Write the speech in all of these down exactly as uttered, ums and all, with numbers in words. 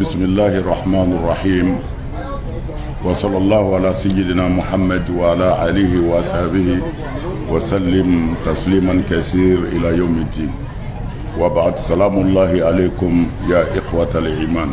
بسم الله الرحمن الرحيم وصلى الله على سيدنا محمد وعلى آله وصحبه وسلم تسليما كثير إلى يوم الدين وبعد. سلام الله عليكم يا إخوة الإيمان.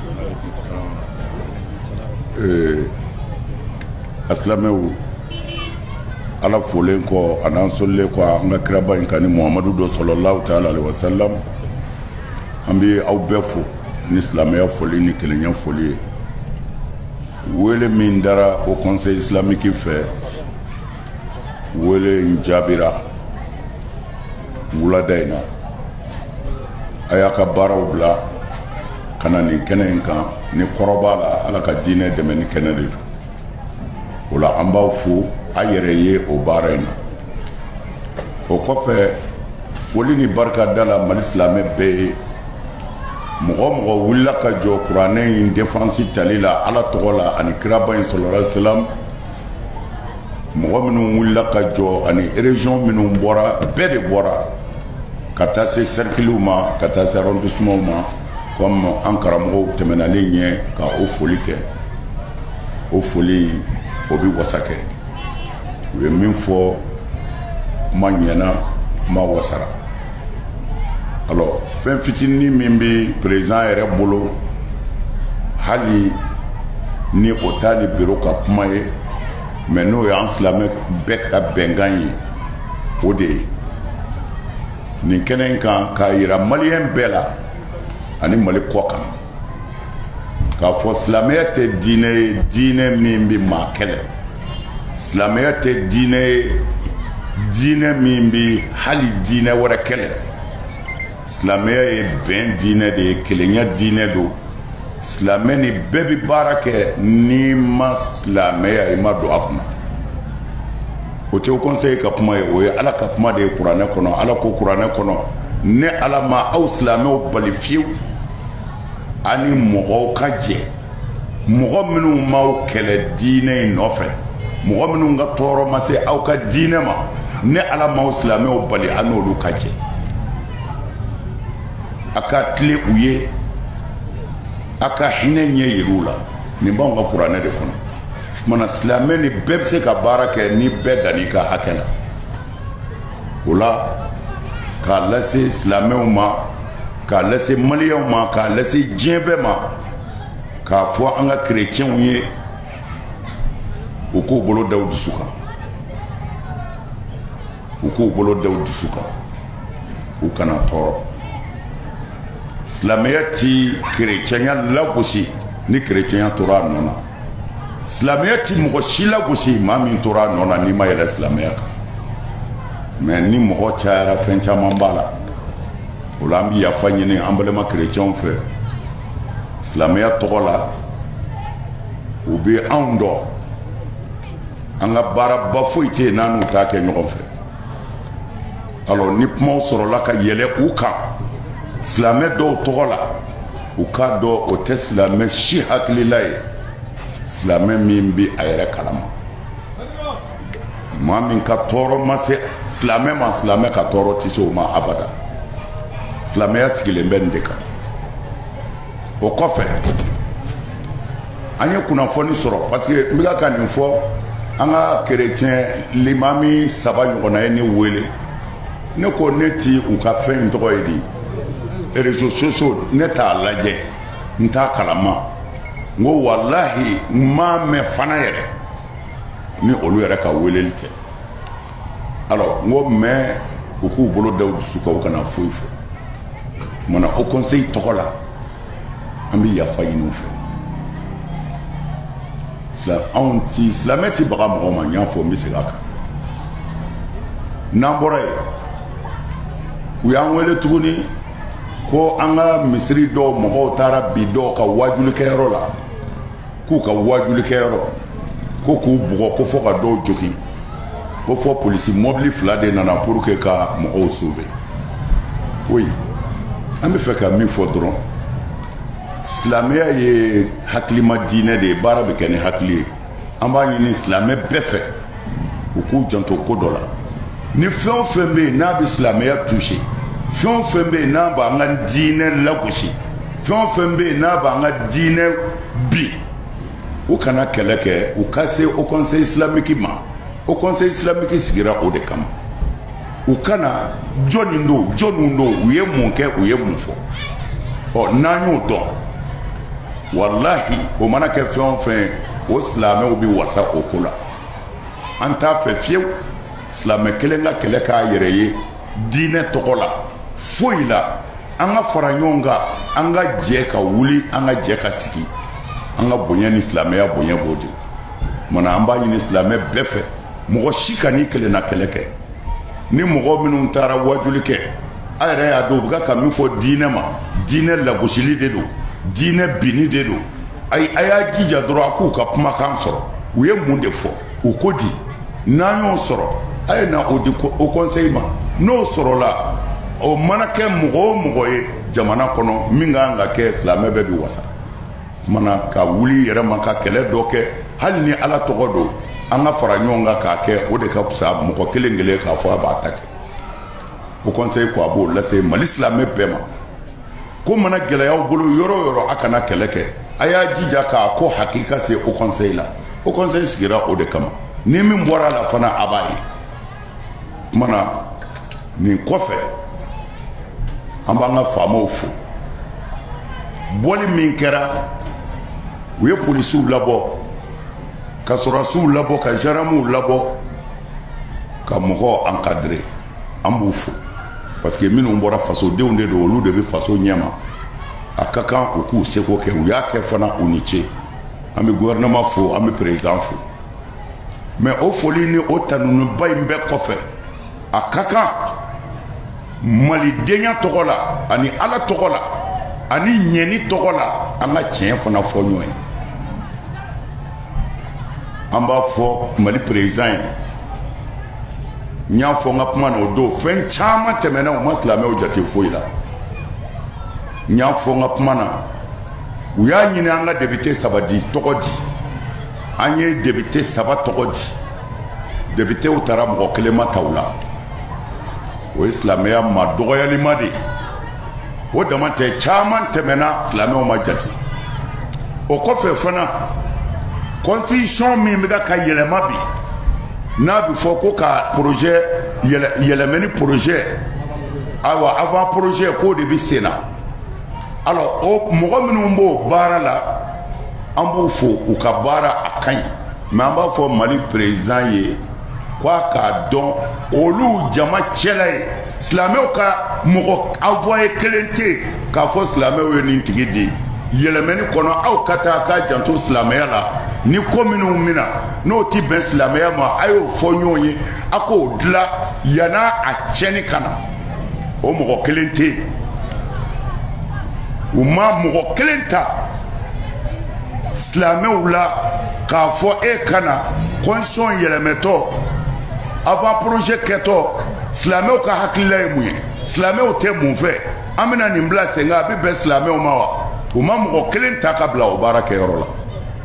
أسلامه على فولينكو أنا أنصليكو أنا كربا إن كان محمد صلى الله تعالى عليه وسلم أمبي أو بفو n'islamia folie ni kelenya folie wele mindara au conseil islamique fait wele njabira wula daina ayaka baraw bla kana ni kenen kan ni korobala ala ka dine de men kenede wala amba fu ayereye o barena o ko fe folie ni barka dala mal islamé be mɔgɔ mɔgɔ wulila ka jɔ kuranɛ in défense tali la ala tɔgɔ la ani kiraba in sallallahu alaihi wasallam mɔgɔ minnu wulila ka jɔ ani région minnu bɔra bɛɛ de bɔra ka taa se cercles ma ka taa se arrondissements ma comme an karamɔgɔw tɛmɛnalen ɲɛ ka o foli kɛ o foli o bi wasa kɛ u ye min fɔ ma ɲɛna ma wasara. Alors fɛn fitinin min bɛ président yɛrɛ bolo hali ni o t'a ni bureau ka kuma ye mais n'o y'an silamɛ bɛɛ ka bɛnkan ye o de ye nin kɛnɛ in kan k'a yira maliyɛn bɛɛ la ani mali kɔ kan k'a fɔ silamɛya tɛ diinɛ ye diinɛ min bɛ maa kɛlɛ silamɛya tɛ diinɛ ye diinɛ min bɛ hali diinɛ wɛrɛ kɛlɛ. Silamɛya ye bɛn diinɛ de ye kelenya diinɛ do silamɛ ni bɛɛ bi baara kɛ ni ma silamɛya i ma don a kunna o tɛ o conseil ka kuma ye o ye ala ka kuma de ye kuranɛ kɔnɔ ala ko kuranɛ kɔnɔ ne ala ma aw silamɛw bali fiyewu ani mɔgɔw ka jɛ mɔgɔ minnu m'aw kɛlɛ diinɛ in nɔfɛ mɔgɔ minnu ka tɔɔrɔ ma se aw ka diinɛ ma ne ala m'aw silamɛw bali an n'olu ka jɛ. A ka tile u ye a ka hinɛ ɲɛ yir'u la nin b'anw ka kuranɛ de kɔnɔ mana silamɛ ni bɛɛ bɛ se ka baara kɛ ni bɛɛ dan'i ka hakɛ la o la k'a lase silamɛw ma k'a lase maliyɛnw ma k'a lase diɲɛ bɛɛ ma k'a fɔ an ka kerecɛnw ye u k'u bolo da u dusu kan u k'u bolo da u dusu kan u kana tɔɔrɔ. Silamɛya ti kerecɛnya lagosi ni kerecɛnya tora a nɔ na silamɛya ti mɔgɔ si lagosi maa min tora a nɔ na n'i ma yɛlɛ silamɛya kan mais ni mɔgɔ cayara fɛn caman b'a la o la an bɛ yafa ɲini an balima kerecɛnw fɛ silamɛya tɔgɔ la u bɛ anw dɔn an ka baaraba foyi tɛ yen n'an n'u t'a kɛ ɲɔgɔn fɛ alors ni kumaw sɔrɔla ka yɛlɛ u kan silamɛ dɔw tɔgɔ la u k'a dɔn o tɛ silamɛ si hakilila ye silamɛ min bɛ a yɛrɛ kalama maa min ka tɔɔrɔ ma se silamɛ ma silamɛ ka tɔɔrɔ tɛ se o ma abada silamɛya sigilen bɛ nin de kan o kɔfɛ an ye kunnafoni sɔrɔ parce que n bɛ ka nin fɔ an ka kerecɛn limami saba ɲɔgɔnna ye ne wele ne ko ne ti u ka fɛn in tɔgɔ ye di réseaux sociaux ne t'a lajɛ n t'a kalama n ko walahi n m'a mɛn fana yɛrɛ ni olu yɛrɛ ka weleli tɛ alors n ko mais u k'u bolo da u dusu kan u kana foyi fɔ mana o conseil tɔgɔ la an bɛ yafa ɲini u fɛ silamɛ anw ti silamɛ ti baga mɔgɔ ma n y'a fɔ n bɛ segin a kan n'an bɔra yen u y'an wele tuguni ko an ka misiri dɔw mɔgɔw taara bi dɔw ka wajulikɛyɔrɔ la k'u ka wajulikɛyɔrɔ ko k'u bugɔ ko fɔ ka dɔw jogin ko fɔ polisi mɔbili fila de nana pour que ka mɔgɔw sauver oui an bɛ fɛ ka min fɔ dɔrɔn silamɛya ye hakilima diinɛ de ye baara bɛ kɛ ni hakili ye an b'a ɲini silamɛ bɛɛ fɛ u k'u janto ko dɔ la ni fɛn o fɛn bɛ yen n'a bɛ silamɛya touché fɛn o fɛn bɛ yen n'a b'an ka diinɛ lagosi fɛn fɛn bɛ yen n'a b'an ka diinɛ bi u kana kɛlɛ kɛ u ka se au conseil islamique ma au conseil islamique sigira o de kama u kana jɔnni don jɔnniw don u ye mun kɛ u ye mun fɔ ɔ n'an y'o dɔn walahi o mana kɛ fɛn o fɛn o silamɛw bɛ wasa o ko la an t'a fɛ fiyewu silamɛ kelen ka kɛlɛ k'a yɛrɛ ye diinɛ tɔgɔ la foyi la an ka fara ɲɔgɔn kan an ka jɛ ka wuli an ka jɛ ka sigi an ka bonya ni silamɛya bonya b'o de la mana an b'a ɲini silamɛ bɛɛ fɛ mɔgɔ si ka n'i kelenna kɛlɛ kɛ ni mɔgɔ minnu taara wajuli kɛ a yɛrɛ y'a dɔn u bɛ ka min fɔ diinɛ ma diinɛ lagosili de don diinɛ binni de don ayi a y'a jija dɔrɔn a k'u ka kumakan sɔrɔ u ye mun de fɔ u ko di n'an y'o sɔrɔ a ye na o di o conseil ma n'o sɔrɔla o mana kɛ mɔgɔ o mɔgɔ ye jamana kɔnɔ min kan ka kɛ silamɛ bɛɛ bɛ wasa mana ka wuli yɛrɛ ma ka kɛlɛ dɔ kɛ hali ni ala tɔgɔ don an ka fara ɲɔgɔn kan k'a kɛ o de ka fisa mɔgɔ kelen kelen k'a fɔ a b'a ta kɛ o conseil ko a b'o lase mali silamɛ bɛɛ ma ko mana gɛlɛyaw bolo yɔrɔ o yɔrɔ a kana kɛlɛ kɛ a y'a jija k'a ko hakika se o conseil la o conseil sigira o de kama ni min bɔra a la fana a b'a ye mana nin kɔfɛ an b'an ka faamaw fo bɔli min kɛra u ye polisiw labɔ ka sɔrɔsiw labɔ ka gendarmew labɔ ka mɔgɔw encadrer an b'u fo parce que minnu bɔra fasodenw de don olu de bɛ faso ɲɛma a ka kan u k'u seko kɛ u y'a kɛ fana u ni ce an bɛ gouvernement fo an bɛ président fo mais o foli ni o tanuniba in bɛɛ kɔfɛ a ka kan malidenya tɔgɔ la ani ala tɔgɔ la ani ɲɛni tɔgɔ la an ka tiɲɛ fana fɔ ɲɔgɔn ye an b'a fɔ mali président ye n y'a fɔ n ka kuma na o don fɛn caman tɛmɛna u ma silamɛw jate foyi la n y'a fɔ n ka kuma na u y'a ɲini an ka député saba di tɔgɔ di an ye député saba tɔgɔ di députéw taara mɔgɔ kelen ma ta u la o ye silamɛya ma dɔgɔyalima de o dama tɛ caman tɛmɛna silamɛw ma jate o kɔfɛ fana constitution min bɛ ka yɛlɛma bi n'a bɛ fɔ ko ka projet yɛlɛmɛ ni projet ayiwa avant projet k'o de bɛ sen na alors o mɔgɔ minnu b'o baara la an b'u fo u ka baara a ka ɲi mais an b'a fɔ mali président ye k'a k'a dɔn olu jama cɛla ye silamɛw ka mɔgɔ envoyé kelen tɛ yen k'a fɔ silamɛw ye nin tigi di yɛlɛmɛni kɔnɔ aw ka taa k'a janto silamɛya la ni ko minnu mina n'o ti bɛn silamɛya ma a y'o fɔ ɲɔgɔn ye a k'o dilan yan'a a tiɲɛni ka na o mɔgɔ kelen tɛ yen u ma mɔgɔ kelen ta silamɛw la k'a fɔ e ka na constitution yɛlɛmɛtɔ avant projet kɛtɔ silamɛw ka hakilila ye mun ye silamɛw tɛ mun fɛ an bɛna nin bila sen kan a bɛ bɛn silamɛw ma wa u ma mɔgɔ kelen ta ka bila o baara kɛyɔrɔ la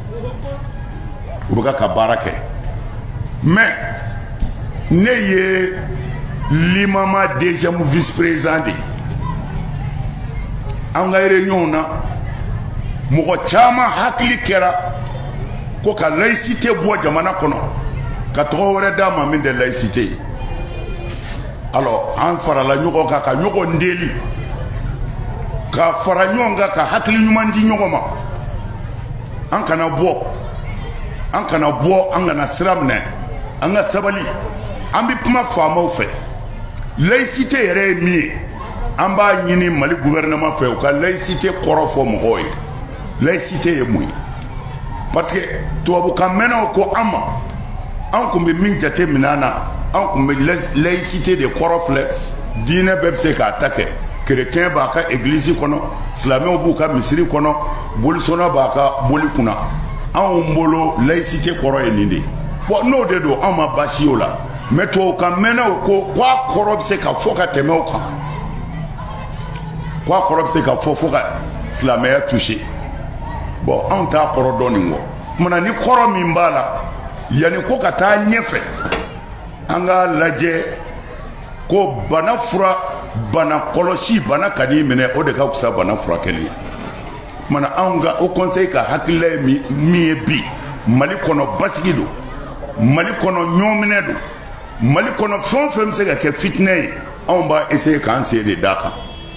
u bɛ ka baara kɛ mais ne ye limama deuxième vice président de an ka réunion na mɔgɔ caman hakili kɛra ko ka laïcité bɔ jamana kɔnɔ ka tɔgɔ wɛrɛ d'a ma min tɛ laïcité ye alors an farala ɲɔgɔn kan ka ɲɔgɔn deli ka fara ɲɔgɔn kan ka hakili ɲuman di ɲɔgɔn ma an kana bɔ an kana bɔ an kana sira minɛ an ka sabali an bɛ kuma faamaw fɛ laïcité yɛrɛ ye min ye an b'a ɲini mali gouvernement fɛ u ka laïcité kɔrɔ fɔ mɔgɔw ye laïcité ye mun ye parce que tubabukan mɛnnaw ko an ma an kun bɛ min jate minɛ an na an kun bɛ laïcité de kɔrɔ filɛ diinɛ bɛɛ bɛ se k'a ta kɛ chrétien b'a ka église kɔnɔ silamɛw b'u ka misiri kɔnɔ bolisɔnna b'a ka boli kunna anw bolo laïcité kɔrɔ ye nin de ye bon n'o de don anw ma baasi y'o la mais tubabukan mɛnnaw ko k'a kɔrɔ bɛ se ka fɔ ka tɛmɛ o kan k'a kɔrɔ bɛ se ka fɔ fo ka silamɛya touché bon anw t'a kɔrɔ dɔn nin kɔ kumana ni kɔrɔ min b'a la yanni ko ka taa ɲɛfɛ an k'a lajɛ ko bana fura bana kɔlɔsi bana ka n'i minɛ o de ka fisa bana furakɛli ye mana anga au conseil ka hakile mi mi bi mali kono basigi do mali kono nyomine do mali kono fon fem se ka fitne on va essayer kan se de daka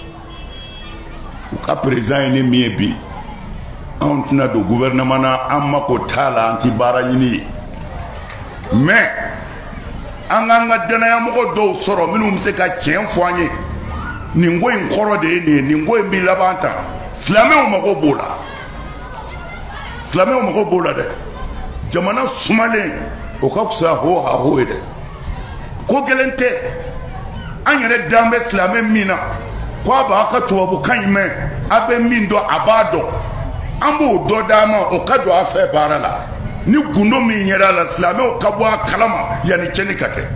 ka président ni mi bi on tna do gouvernement na amma ko tala anti baranyini mais anga nga dana ya mo do soro minum se ka chen foanye ni ngoy nkoro de ni ni ngoy mbi labanta slamé o mako bola slamé o mako bola de jamana sumale o ka kusa ho ha ho de ko gelente anyere dambe slamé mina ko ba ka to bu kanime abe mindo abado ambo do dama o ka do afa barala ni gundo mi nyera la slamé o ka bo kalama yani cheni kake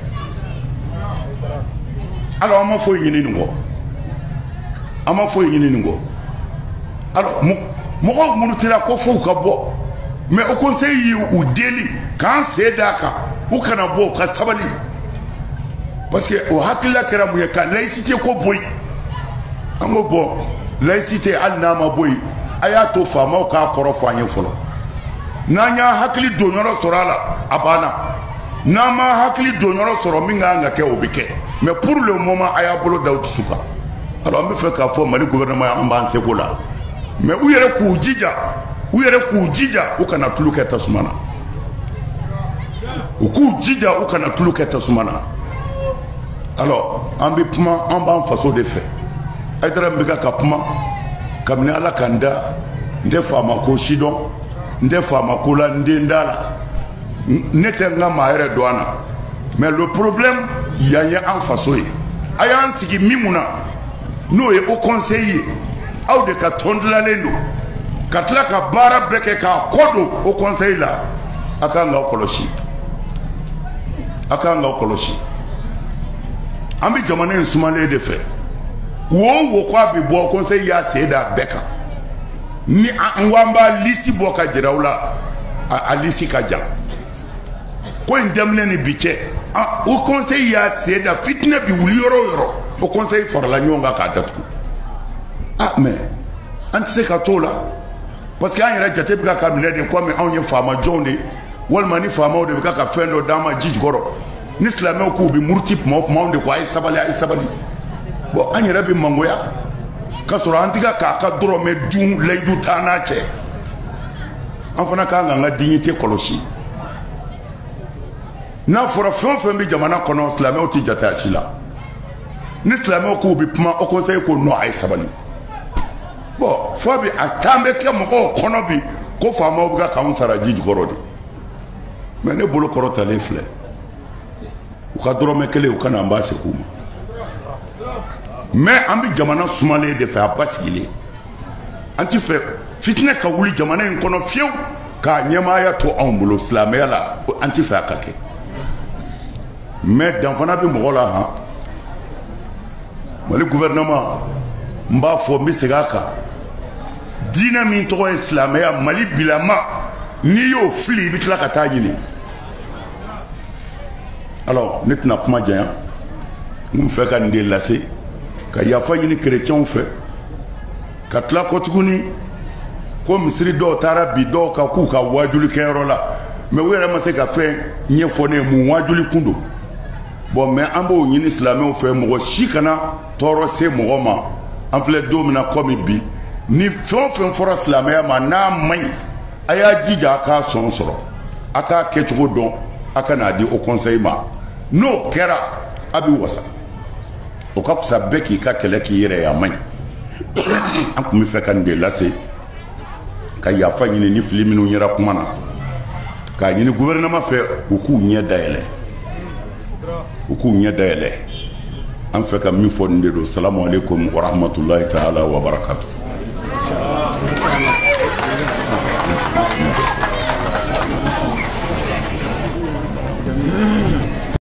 alors ma fo yini ngo ama fo yini ngo alors mo ko mo tira ko fo ka bo mais au conseil ou deli quand c'est daka ou kana bo ka sabali parce que au hakila kera mu ka laïcité ko boy amo bo laïcité alnama boy ayato fama ka koro fanye folo nanya hakili donyoro sorala abana nama hakili donyoro soro minga nga ke obike mais pour le moment aya bolo daoud souka alors me fait ka fo mali gouvernement en ban sekola mais où yere ku jija où yere ku jija ou kana tuluka tasumana ou ku jija ou kana tuluka tasumana alors ambi puma en ban façon de fait aidra mbika ka puma kamni ala kanda nde fama ko shidon nde fama ko la nde ndala nete nga maere douana mais le problème il y a en façon ayan sigi mimuna no e au conseiller au de ka tondla lendo katla ka bara breke ka kodo au conseil là akanga okoloshi akanga okoloshi ambi jamane nsumale de fait wo wo kwa bi bo conseil ya seda beka ni anwamba lisi boka jirawla a lisi kaja ko ndemne ni biche au conseil ya seda fitna bi wuli yoro yoro au conseil for la nyonga ka datu ah mais anti ka tola parce que ayira jate bi ka mine de ko me onye fama jonde wal mani fama de bi ka fendo dama jiji goro ni islamé ko bi murtip mo mo de ko ay sabali ay sabali bon anyira bi mangoya kasoro antika ka ka doro me dun leidu tana che afana ka nga dignité koloshi na fora fon fon bi jamana kono islamé o ti jata shila ni islamé ko bi pma o conseil ko no ay sabali bon fo bi atambe ke mo ko kono bi ko fama o ga ka on sara jiji korodi mais ne bolo korota le fle u ka doro me kele u kana mbase kuma mais ambi jamana sumale de fa baskile anti fe fitna ka wuli jamana en kono fiew ka nyama ya to on bolo islamé la anti fa kake mais dans fana bi mogola ha mali gouvernement mba fo mi segaka dina mi to islamé ya mali bilama ni yo fli bitla ka tajini alors netna kuma jaya mum fe ka ndé lassé ka yafa ni chrétien fait ka tla ko tuguni ko misri do tara bi do ka ku ka wajuli kero la mais wera ma se ka fe nye fone mu wajuli kundo bon mais ambo ni islamé fait mo shikana toro se mo ma en fait domina comme bi ni fon fon for islamé ma na mai aya jija ka son soro aka ketugo don aka na di au conseil ma no kera abi wasa o ka kusa beki ka kele ki yere ya man an kun fe kan de lase ka ya fa ni ni filimi no nyira kuma na ka ni gouvernement fe o ku nya daele o ku nya daele an fe ka mi fo nde do assalamu alaikum wa rahmatullahi ta'ala wa barakatuh Yeah.